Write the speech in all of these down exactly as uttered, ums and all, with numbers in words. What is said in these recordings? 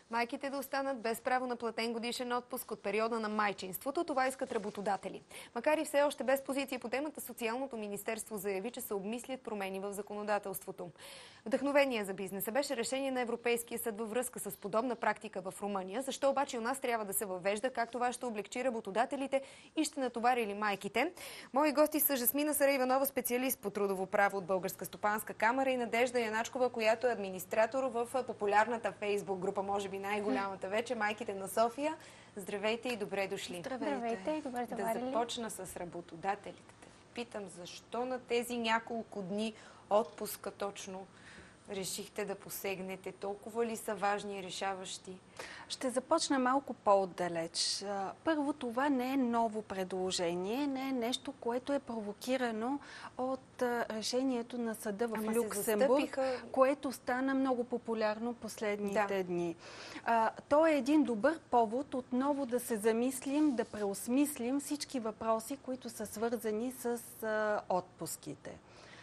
Майките да останат без право на платен годишен отпуск от периода на майчинството. Това искат работодатели. Макар и все още без позиция по темата, Социалното министерство заяви, че се обмислят промени в законодателството. Вдъхновение за бизнеса беше решение на Европейския съд във връзка с подобна практика в Румъния. Защо обаче у нас трябва да се въвежда, как това ще облегчи работодателите и ще натовари ли майките? Мои гости са Жасмина Сараиванова, специалист по трудово право от Българска стопанска камара, и Надежда Яначкова, която е администратор в популярната Фейсбук група, може би най-голямата вече, Майките на София. Здравейте и добре дошли. Здравейте, Здравейте и добре заварили. Да започна с работодателите. Питам, защо на тези няколко дни отпуска точно решихте да посегнете? Толкова ли са важни и решаващи? Ще започна малко по-отдалеч. Първо, това не е ново предложение, не е нещо, което е провокирано от решението на съда в Ама Люксембург, което стана много популярно последните да. дни. А, то е един добър повод отново да се замислим, да преосмислим всички въпроси, които са свързани с а, отпуските.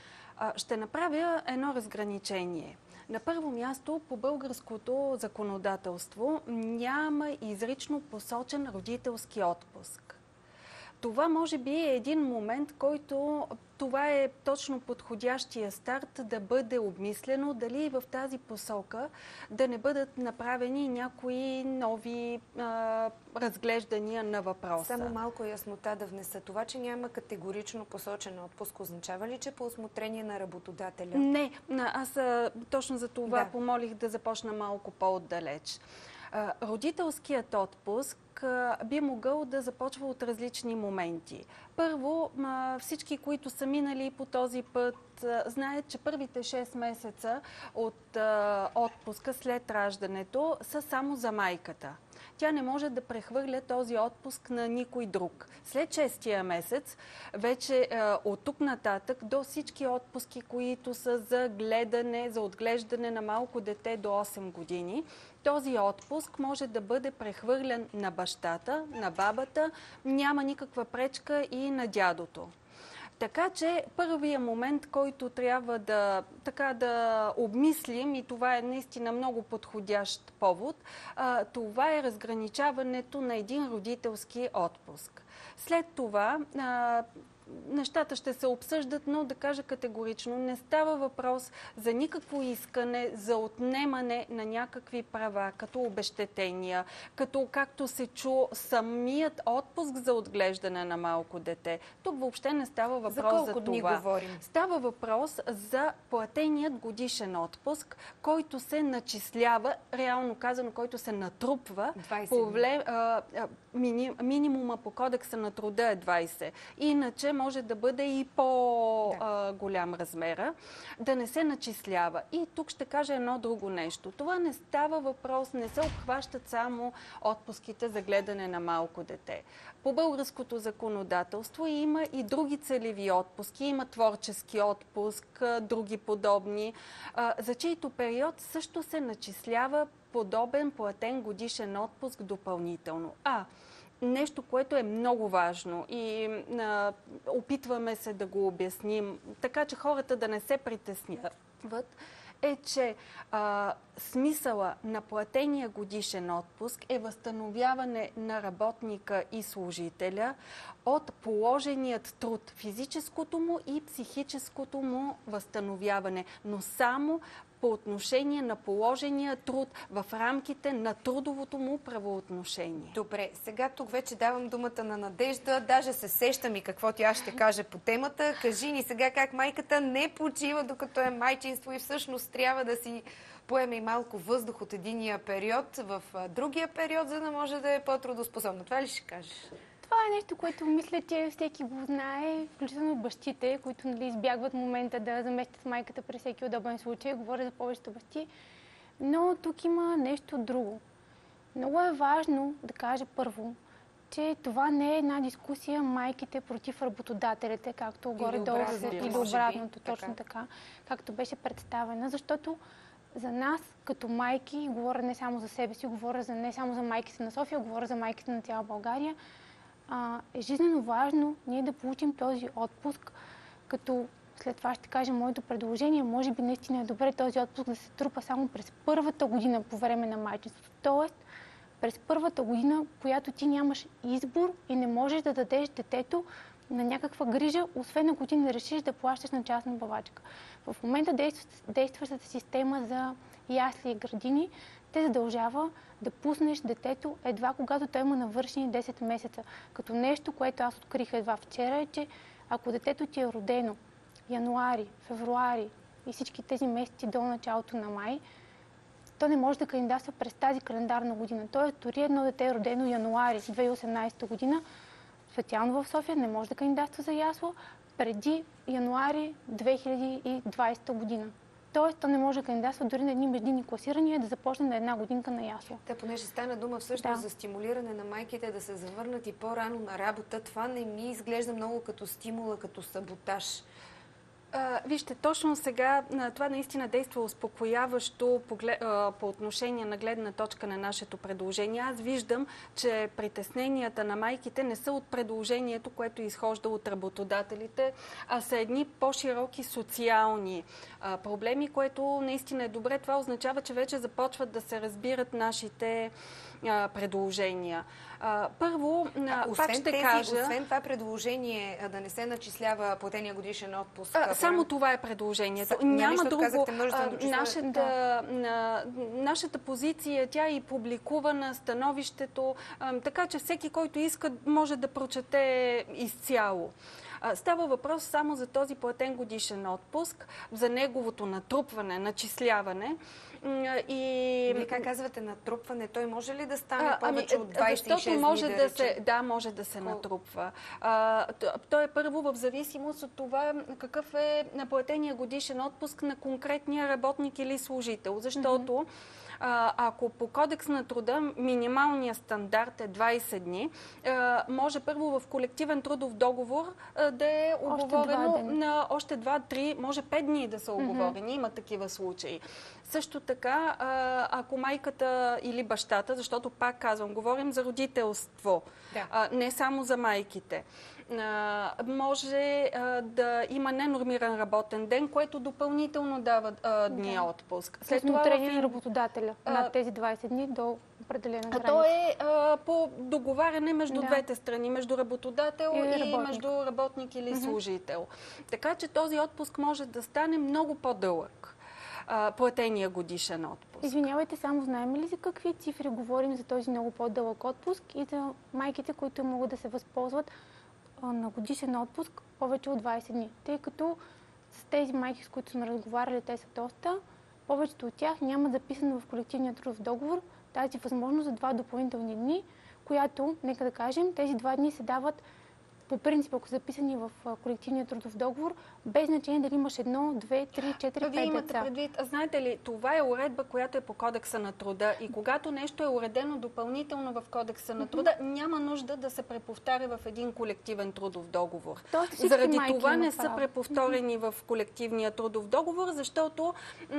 Ще направя едно разграничение. На първо място, по българското законодателство няма изрично посочен родителски отпуск. Това може би е един момент, който това е точно подходящия старт да бъде обмислено, дали в тази посока да не бъдат направени някои нови а, разглеждания на въпроса. Само малко яснота да внеса. Това, че няма категорично посочен отпуск, означава ли, че по усмотрение на работодателя? Не, аз а, точно за това да. помолих да започна малко по-отдалеч. Родителският отпуск би могъл да започва от различни моменти. Първо, всички, които са минали по този път, знаят, че първите шест месеца от отпуска след раждането са само за майката. Тя не може да прехвърля този отпуск на никой друг. След шестия месец, вече от тук нататък до всички отпуски, които са за гледане, за отглеждане на малко дете до осем години, този отпуск може да бъде прехвърлен на бащата, на бабата, няма никаква пречка и на дядото. Така че първият момент, който трябва да, така, да обмислим, и това е наистина много подходящ повод, а, това е разграничаването на един родителски отпуск. След това а, нещата ще се обсъждат, но да кажа категорично, не става въпрос за никакво искане за отнемане на някакви права, като обезщетения, като, както се чу, самият отпуск за отглеждане на малко дете. Тук въобще не става въпрос за, за това. Дни говорим? Става въпрос за платеният годишен отпуск, който се начислява, реално казано, който се натрупва. По вле, а, мини, минимума по кодекса на труда е двайсет. Иначе може да бъде и по-голям да. размера, да не се начислява. И тук ще кажа едно друго нещо. Това не става въпрос, не се обхващат само отпуските за гледане на малко дете. По българското законодателство има и други целеви отпуски, има творчески отпуск, други подобни, за чийто период също се начислява подобен платен годишен отпуск допълнително. А нещо, което е много важно и а, опитваме се да го обясним, така че хората да не се притесняват, е, че а, смисъла на платения годишен отпуск е възстановяване на работника и служителя от положеният труд, физическото му и психическото му възстановяване, но само по отношение на положения труд в рамките на трудовото му правоотношение. Добре, сега тук вече давам думата на Надежда. Даже се сещам и какво тя ще каже по темата. Кажи ни сега как майката не почива докато е майчинство и всъщност трябва да си поеме и малко въздух от единия период в другия период, за да може да е по-трудоспособна. Това ли ще кажеш? Това е нещо, което мисля, че всеки го знае, включително бащите, които нали, избягват момента да заместят майката при всеки удобен случай. Говоря за повечето бащи. Но тук има нещо друго. Много е важно да кажа първо, че това не е една дискусия майките против работодателите, както горе-долу или обратното, точно така. така, както беше представена, защото за нас, като майки, говоря не само за себе си, говоря за, не само за майките на София, говоря за майките на цяла България, а, е жизненно важно ние да получим този отпуск, като след това ще кажа моето предложение. Може би наистина е добре този отпуск да се трупа само през първата година по време на майчинството. Тоест, през първата година, която ти нямаш избор и не можеш да дадеш детето на някаква грижа, освен ако ти не решиш да плащаш на частна бавачка. В момента действащата система за ясли и градини те задължава да пуснеш детето едва когато той има навършени десет месеца. Като нещо, което аз открих едва вчера, е, че ако детето ти е родено януари, февруари и всички тези месеци до началото на май, то не може да кандидатства през тази календарна година. Тоест, дори едно дете е родено януари две хиляди и осемнадесета година, специално в София, не може да кандидатства за ясла преди януари две хиляди и двадесета година. Тоест, то не може да кандидатства дори на едни междинни класирания да започне на една годинка на ясла. Те, понеже стана дума всъщност да. за стимулиране на майките да се завърнат и по-рано на работа, това не ми изглежда много като стимула, като саботаж. А, вижте, точно сега това наистина действа успокояващо по, по отношение на гледна точка на нашето предложение. Аз виждам, че притесненията на майките не са от предложението, което изхожда от работодателите, а са едни по-широки социални а, проблеми, което наистина е добре. Това означава, че вече започват да се разбират нашите а, предложения. А, първо, а, пак ще тези, кажа... Освен това предложение да не се начислява платения годишен отпуск... А, само това е предложението. Са, Няма нали, друго. А, нашата, да. на, нашата позиция, тя е и публикувана, становището, а, така че всеки, който иска, може да прочете изцяло. Става въпрос само за този платен годишен отпуск, за неговото натрупване, начисляване. И... Вие как казвате натрупване? Той може ли да стане а, повече ами, от двадесет и шест дни, може да, да се, да, може да се Кол... натрупва. А, той е първо в зависимост от това какъв е платения годишен отпуск на конкретния работник или служител. Защото mm-hmm. а, ако по Кодекс на труда минималният стандарт е двадесет дни, а, може първо в колективен трудов договор а, да е оговорено на още два-три, може пет дни да са оговорени. Mm-hmm. Има такива случаи. Също така, ако майката или бащата, защото пак казвам, говорим за родителство, да. не само за майките, може да има ненормиран работен ден, което допълнително дава дни да. отпуск. След това трение на работодателя над тези двадесет дни до определена граница. А то е а, по договаряне между да. двете страни, между работодател и, и между работник или mm-hmm. служител. Така че този отпуск може да стане много по-дълъг. Платения годишен отпуск. Извинявайте, само знаем ли за какви цифри говорим за този много по-дълъг отпуск и за майките, които могат да се възползват на годишен отпуск повече от двадесет дни? Тъй като с тези майки, с които сме разговаряли, те са доста, повечето от тях нямат записано в колективния трудов договор тази възможност за два допълнителни дни, която, нека да кажем, тези два дни се дават по принцип, ако са записани в колективния трудов договор, без значение дали имаш едно, две, три, четири, пет деца. Вие имате предвид, знаете ли, това е уредба, която е по Кодекса на труда и когато нещо е уредено допълнително в Кодекса на труда, mm-hmm. няма нужда да се преповтаря в един колективен трудов договор. Заради това не са преповторени mm-hmm. в колективния трудов договор, защото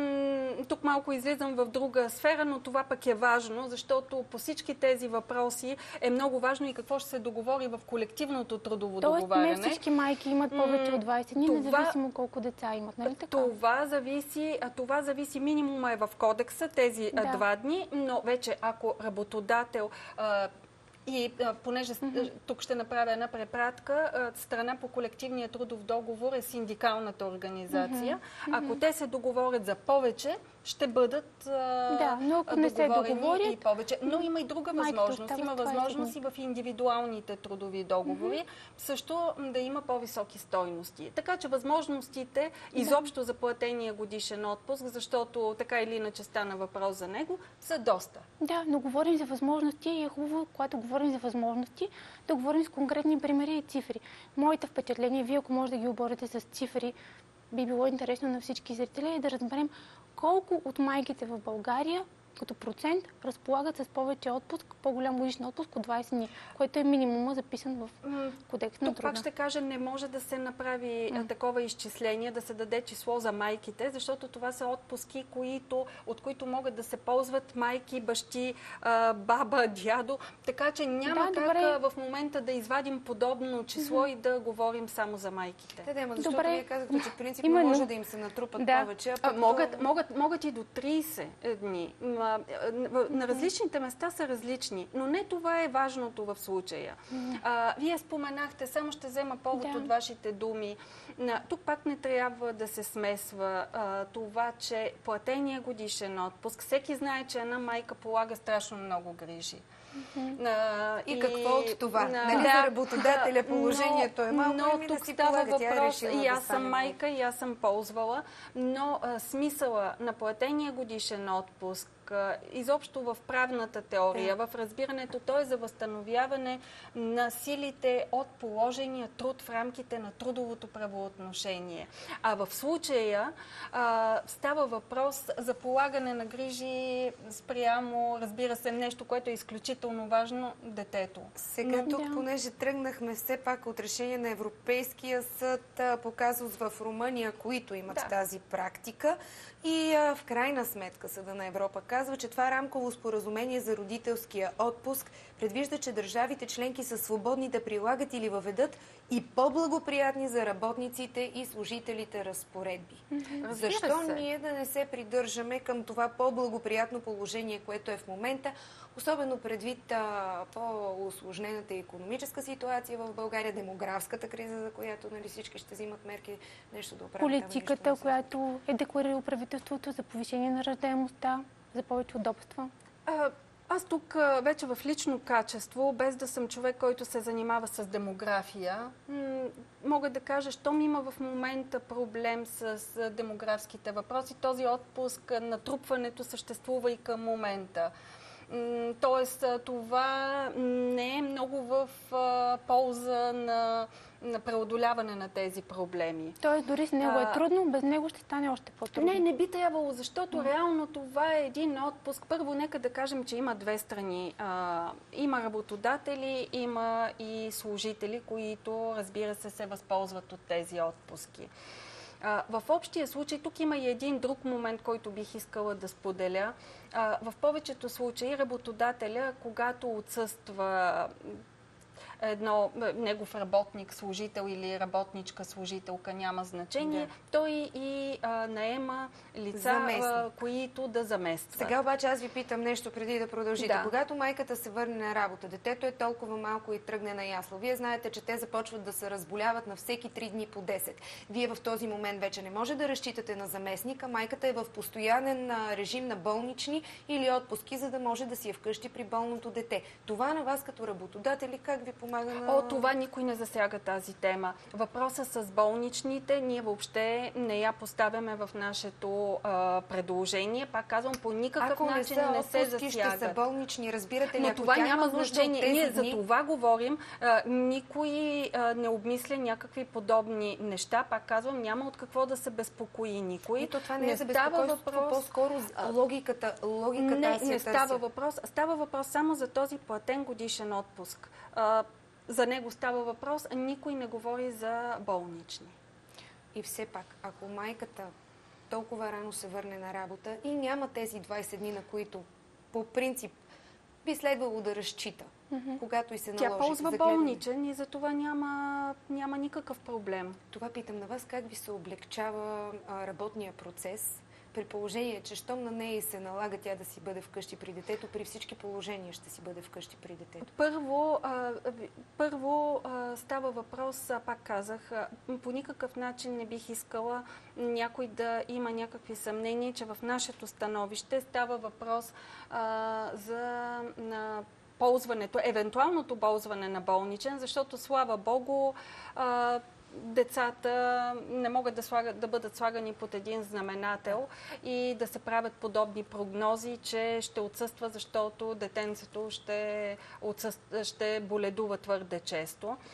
м- тук малко излизам в друга сфера, но това пък е важно, защото по всички тези въпроси е много важно и какво ще се договори в колективното трудово Тоест, договаряне. Не всички майки имат повече от двадесет дни, това, независимо колко деца имат, нали така? Това зависи, това зависи, минимума е в кодекса, тези да. два дни, но вече ако работодател а, и а, понеже mm-hmm. тук ще направя една препратка, а, страна по колективния трудов договор е синдикалната организация. Mm-hmm. Ако те се договорят за повече, ще бъдат а, да, но ако не се договорят, и повече. Но има и друга възможност. Има възможност и в индивидуалните трудови договори mm-hmm. също да има по-високи стойности. Така че възможностите да. изобщо за платения годишен отпуск, защото така или иначе стана въпрос за него, са доста. Да, но говорим за възможности и е хубаво, когато говорим за възможности, да говорим с конкретни примери и цифри. Моите впечатления, вие ако може да ги оборите с цифри, би било интересно на всички зрители да разберем колко от майките в България като процент разполагат с повече отпуск, по-голям годишен отпуск от двайсет дни, което е минимума записан в Кодекс на Тук труда. пак ще кажа, не може да се направи М. такова изчисление, да се даде число за майките, защото това са отпуски, които, от които могат да се ползват майки, бащи, а, баба, дядо. Така че няма Да, как добре. а, в момента да извадим подобно число и да говорим само за майките. Те, да, ама защото Добре. вие казахте, че принципно Именно. може да им се натрупат Да. повече. А А, пък могат, то- могат, могат и до трийсет дни. Ма, в- На различните места са различни, но не това е важното в случая. А, вие споменахте, само ще взема повод Да. от вашите думи. На, тук пак не трябва да се смесва а, това, че платения годишен отпуск, всеки знае, че една майка полага страшно много грижи. А, И какво от това? Нали, за работодателя положението е малко, но ами да тук си става полага, тя е въпрос, решила и да аз стане съм майка, и аз съм ползвала, но а, смисъла на платения годишен отпуск, а, изобщо в правната теория, Да. в разбирането, то е за възстановяване на силите от положения труд в рамките на трудовото правоотношение. А в случая а, става въпрос за полагане на грижи спрямо, разбира се, нещо, което е изключително важно, детето. Сега Но- тук, Да. понеже тръгнахме все пак от решение на Европейския съд а, по казус в Румъния, които имат Да. тази практика, и а, в крайна сметка Съда на Европа казва, че това рамково споразумение за родителския отпуск предвижда, че държавите членки са свободни да прилагат или въведат и по-благоприятни за работниците и служителите разпоредби. Разбира Защо се. ние да не се придържаме към това по-благоприятно положение, което е в момента, особено предвид а, по-усложнената икономическа ситуация в България, демографската криза, за която, нали, всички ще взимат мерки нещо да оправят. ама нищо Политиката, не се която е декларирало правителството за повишение на раждаемостта, за повече удобства. А, Аз тук а, вече в лично качество, без да съм човек, който се занимава с демография, м- мога да кажа, щом има в момента проблем с а, демографските въпроси, този отпуск, а, натрупването съществува и към момента. М, Тоест, а, това не е много в а, полза на, на преодоляване на тези проблеми. Тоест, дори с него е А, трудно, без него ще стане още по-трудно. Не, не би трябвало, защото реално това е един отпуск. Първо, нека да кажем, че има две страни. А, има работодатели, има и служители, които, разбира се, се възползват от тези отпуски. А, в общия случай, тук има и един друг момент, който бих искала да споделя. А, в повечето случаи работодателя, когато отсъства едно, негов работник, служител или работничка, служителка, няма значение, Да. той и а, наема лица, Заместник. а, които да заместват. Сега обаче аз ви питам нещо преди да продължите. Да. Когато майката се върне на работа, детето е толкова малко и тръгне на ясло. Вие знаете, че те започват да се разболяват на всеки три дни по десет. Вие в този момент вече не може да разчитате на заместника. Майката е в постоянен а, режим на болнични или отпуски, за да може да си е вкъщи при болното дете. Това на вас като работодатели как ви помага на... О, това никой не засяга тази тема. Въпроса с болничните, ние въобще не я поставяме в нашето а, предложение. Пак казвам, по никакъв Ако не начин са не се отпуски, ще засяга. са болнични, разбирате ли? Но Ако това тя няма има нужда от значение. тези Ние за дни, това говорим. А, никой а, не обмисля някакви подобни неща. Пак казвам, няма от какво да се безпокои никой. И то това не, е за става безпокойство, въпрос. по-скоро А, логиката, логиката Не, аз я не става търся. въпрос. Става въпрос само за този платен годишен отпуск. А, за него става въпрос, а никой не говори за болнични. И все пак, ако майката толкова рано се върне на работа и няма тези двайсет дни, на които по принцип би следвало да разчита, когато и се наложи. Тя ползва за гледане. болничен и за това няма, няма никакъв проблем. Това питам на вас, как ви се облегчава а, работния процес, при положение, че щом на нея и се налага тя да си бъде вкъщи при детето, при всички положения ще си бъде вкъщи при детето. Първо, а, първо а, става въпрос, а, пак казах, а, по никакъв начин не бих искала някой да има някакви съмнения, че в нашето становище става въпрос а, за на ползването, евентуалното ползване на болничен, защото слава Богу, а, децата не могат да, слагат, да бъдат слагани под един знаменател и да се правят подобни прогнози, че ще отсъства, защото детенцето ще, отсъства, ще боледува твърде често.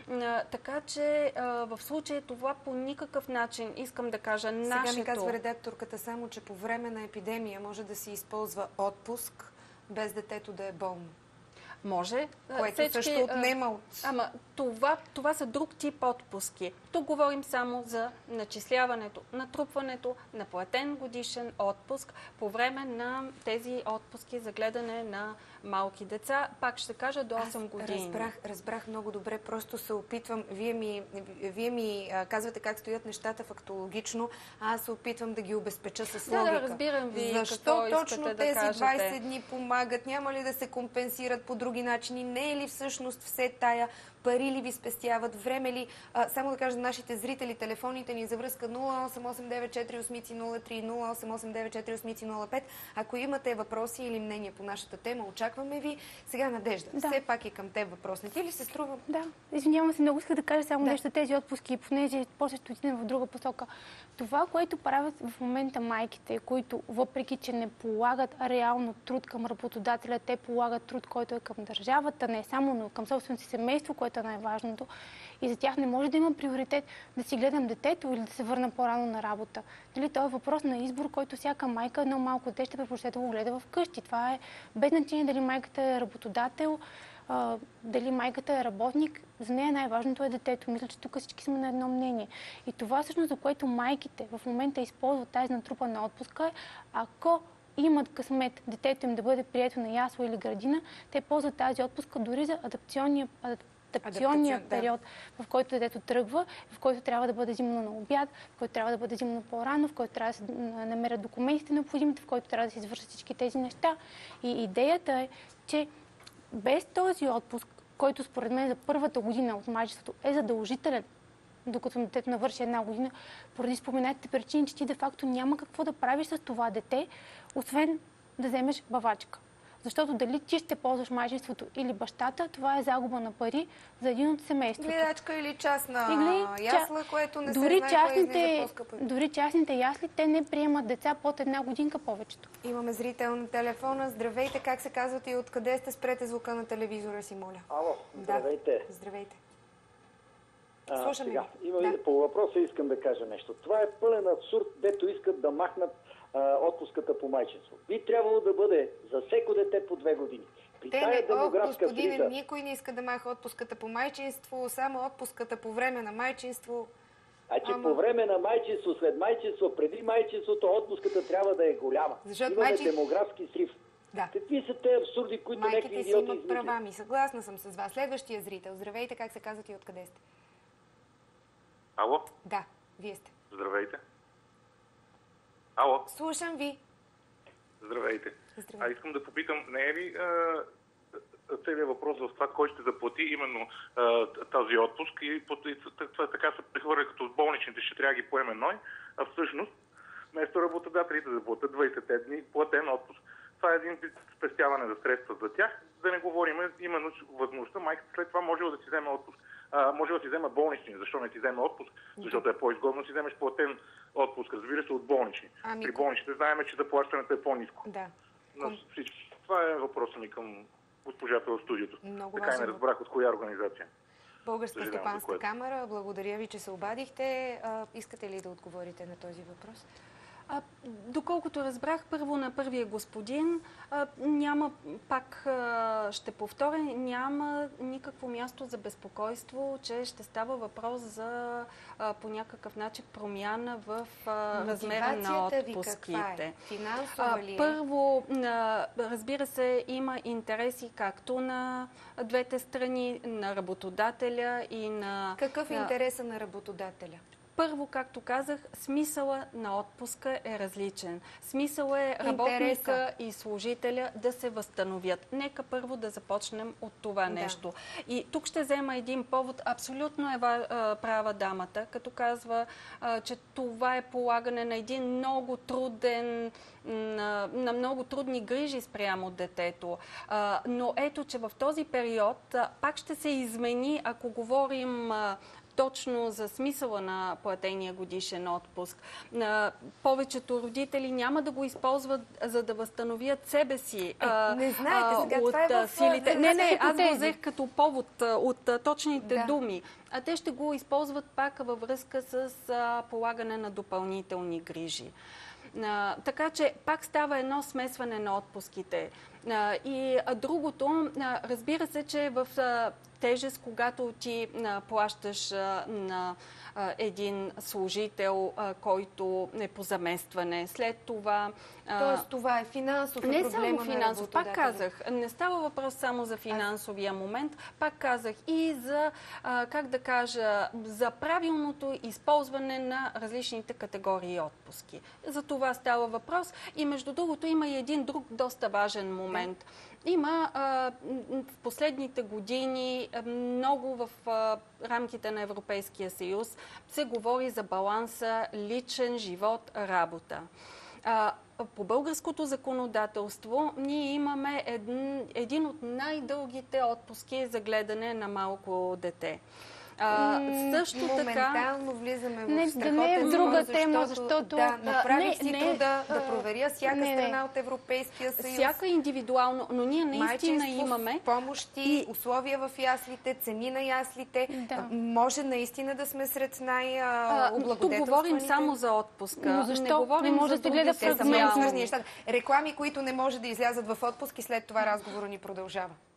Така че в случая това по никакъв начин, искам да кажа, нашето... Сега ми казва редакторката само, че по време на епидемия може да се използва отпуск, без детето да е болно. Може. Което Всички, също отнема от... Ама това, това са друг тип отпуски. Тук говорим само за начисляването, натрупването на платен годишен отпуск по време на тези отпуски за гледане на малки деца. Пак ще кажа до осем години. Разбрах, разбрах много добре, просто се опитвам. Вие ми, вие ми а, казвате как стоят нещата фактологично, а аз се опитвам да ги обезпеча с логика. Да, да, разбирам ви. Защо какво точно да тези кажете? двайсет дни помагат? Няма ли да се компенсират по други начини? Не е ли всъщност все тая? Пари ли ви спестяват? Време ли? А, само да кажа на нашите зрители, телефоните ни за връзка нула осем осем девет четири осем нула три, нула осем осем девет четири осем нула пет. Ако имате въпроси или мнения по нашата тема, очакваме ви. Сега Надежда, да. все пак и към теб въпрос. Не ти ли се струва? Да, извинявам се, много исках да кажа само да. нещо тези отпуски, понеже после ще отидем в друга посока. Това, което правят в момента майките, които въпреки, че не полагат реално труд към работодателя, те полагат труд, който е към държавата, не само, но към собственото си семейство, което е най-важното. И за тях не може да има приоритет да си гледам детето или да се върна по-рано на работа. Нали, това е въпрос на избор, който всяка майка, едно малко дете ще предпочита да го гледа вкъщи. Това е без значение дали майката е работодател, а, дали майката е работник. За нея най-важното е детето. Мисля, че тук всички сме на едно мнение. И това всъщност, за което майките в момента използват тази натрупана отпуска е, ако имат късмет детето им да бъде прието на ясла или градина, те ползват тази отпуска дори за адаптационния адаптационния период, да. в който детето тръгва, в който трябва да бъде взимано на обяд, в който трябва да бъде взимано по-рано, в който трябва да се намерят документите необходимите, в който трябва да се извършат всички тези неща. И идеята е, че без този отпуск, който според мен за първата година от майчеството е задължителен, докато детето навърши една година, поради споменатите причини, че ти де-факто няма какво да правиш с това дете, освен да вземеш бавачка. Защото дали ти ще ползваш майчинството или бащата, това е загуба на пари за един от семейството. Гледачка или частна или, ясла, което не дори се знае, частните, кое излиза по-скъпо. Дори частните ясли, те не приемат деца под една годинка повечето. Имаме зрител на телефона. Здравейте, как се казвате и откъде сте? Спрете звука на телевизора си, моля. Ало, здравейте. Да. Здравейте. А, Слушаме сега, ви. има, Да. По въпроса искам да кажа нещо. Това е пълен абсурд, дето искат да махнат а, отпуската по майчинство. Би трябвало да бъде за всеко дете по две години. При Те тая не, демографска о, господине, криза... никой не иска да маха отпуската по майчинство, само отпуската по време на майчинство. А че Ама... по време на майчинство, след майчинство, преди майчинството, отпуската трябва да е голяма. Защото Имаме майчин... демографски срив. Да. Какви са те абсурди, които някакви Майките си идиоти имат измислят? права ми. Съгласна съм с вас. Следващия зрител. Здравейте, как се казвате и откъде сте? Ало? Да, вие сте. Здравейте. Ало? Слушам ви. Здравейте. Здравейте. А искам да попитам, не е ли а, целият въпрос в това, кой ще заплати именно а, този отпуск и, и това така се прехвърля като болничните ще трябва да ги поеме ной, а всъщност вместо работодателите да платят двайсет дни платен отпуск. Това е един вид спестяване за средства за тях. Да не говорим именно възможността майката след това може да си вземе отпуск. А, може да си взема болнични. Защо не си вземе отпуск? Защото е по-изгодно да си вземеш платен отпуск. Разбира се, от болнични. Ами, При болничните знаем, че заплащането е по-ниско. Да. Но всички. Това е въпросът ми към госпожата в студиото. Много така и не разбрах от коя организация. Българска Съжалявам, стопанска камара. Благодаря ви, че се обадихте. А, искате ли да отговорите на този въпрос? А, доколкото разбрах, първо на първия господин, а, няма, пак а, ще повторя, няма никакво място за безпокойство, че ще става въпрос за а, по някакъв начин промяна в а, размера на отпуските. Е? Финансова ли е? Първо, а, разбира се, има интереси както на двете страни, на работодателя и на... Какъв е на... интересът на работодателя? Първо, както казах, смисъла на отпуска е различен. Смисъл е работника Интереса. и служителя да се възстановят. Нека първо да започнем от това Да. нещо. И тук ще взема един повод. Абсолютно е права дамата, като казва, че това е полагане на един много труден, на, на много трудни грижи спрямо детето. Но ето, че в този период пак ще се измени, ако говорим точно за смисъла на платения годишен отпуск. Повечето родители няма да го използват, за да възстановят себе си. Е, не знаете сега, от това е в... силите. Не, не, аз го взех като повод от точните да. думи. А те ще го използват пак във връзка с а, полагане на допълнителни грижи. А, така че пак става едно смесване на отпуските. А, и а, другото, а, разбира се, че в а, тежест, когато ти а, плащаш а, на а, един служител, а, който е по заместване. След това... А, Тоест това е финансов не проблема само финансов, на пак казах, не става въпрос само за финансовия момент, пак казах и за, а, как да кажа, за правилното използване на различните категории отпуски. За това става въпрос и между другото има и един друг доста важен момент. Има а, в последните години много в а, рамките на Европейския съюз се говори за баланса личен живот, работа. А, по българското законодателство ние имаме един, един от най-дългите отпуски за гледане на малко дете. А, също моментално така... влизаме в не, страхотен да не е в друга защото, тема, защото... Да, направих не, си не, труда а, да проверя всяка не, не. страна от Европейския съюз. Всяка индивидуално, но ние наистина имаме... помощи, и... условия в яслите, цени на яслите. Да. Може наистина да сме сред най-облагодетелстваните. Тук говорим само за отпуска. Но защо? Не говорим Не може за да се гледа други фрагмент. Реклами, които не може да излязат в отпуск и след това разговора ни продължава.